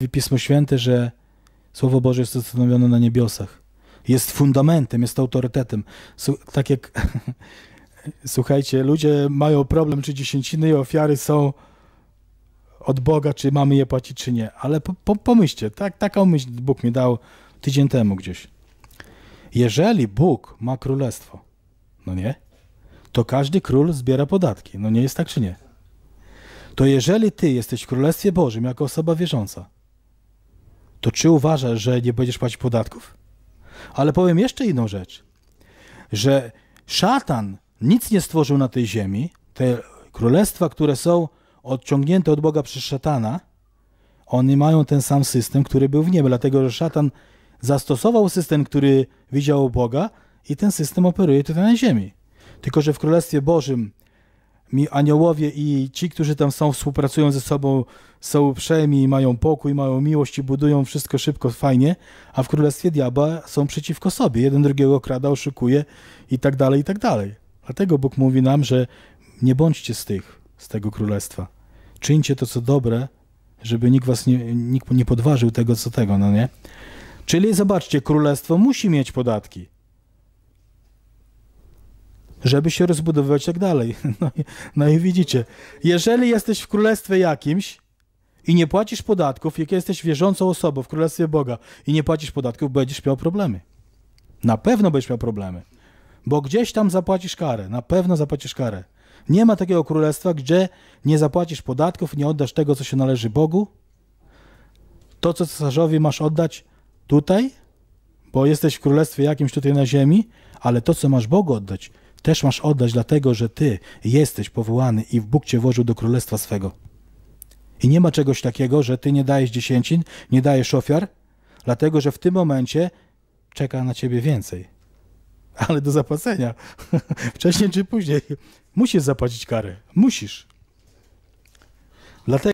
Pismo Święte, że Słowo Boże jest ustanowione na niebiosach. Jest fundamentem, jest autorytetem. Tak jak, słuchajcie, ludzie mają problem, czy dziesięciny i ofiary są od Boga, czy mamy je płacić, czy nie. Ale pomyślcie, taką myśl Bóg mi dał tydzień temu gdzieś. Jeżeli Bóg ma królestwo, no nie, to każdy król zbiera podatki. No nie jest tak, czy nie? To jeżeli ty jesteś w Królestwie Bożym jako osoba wierząca, to czy uważasz, że nie będziesz płacić podatków? Ale powiem jeszcze inną rzecz, że szatan nic nie stworzył na tej ziemi, te królestwa, które są odciągnięte od Boga przez szatana, one mają ten sam system, który był w niebie, dlatego że szatan zastosował system, który widział Boga i ten system operuje tutaj na ziemi. Tylko że w Królestwie Bożym aniołowie i ci, którzy tam są, współpracują ze sobą, są uprzejmi, mają pokój, mają miłość i budują wszystko szybko, fajnie, a w Królestwie Diabła są przeciwko sobie. Jeden drugiego krada, oszukuje i tak dalej, i tak dalej. Dlatego Bóg mówi nam, że nie bądźcie z tego królestwa. Czyńcie to, co dobre, żeby nikt nie podważył tego, co tego, no nie? Czyli zobaczcie, królestwo musi mieć podatki, żeby się rozbudowywać i tak dalej. No i widzicie, jeżeli jesteś w królestwie jakimś i nie płacisz podatków, jak jesteś wierzącą osobą w Królestwie Boga i nie płacisz podatków, będziesz miał problemy. Na pewno będziesz miał problemy, bo gdzieś tam zapłacisz karę, na pewno zapłacisz karę. Nie ma takiego królestwa, gdzie nie zapłacisz podatków, nie oddasz tego, co się należy Bogu. To, co cesarzowi masz oddać tutaj, bo jesteś w królestwie jakimś tutaj na ziemi, ale to, co masz Bogu oddać, też masz oddać, dlatego że ty jesteś powołany i Bóg cię włożył do królestwa swego. I nie ma czegoś takiego, że ty nie dajesz dziesięcin, nie dajesz ofiar, dlatego że w tym momencie czeka na ciebie więcej. Ale do zapłacenia. Wcześniej czy później musisz zapłacić karę. Musisz. Dlatego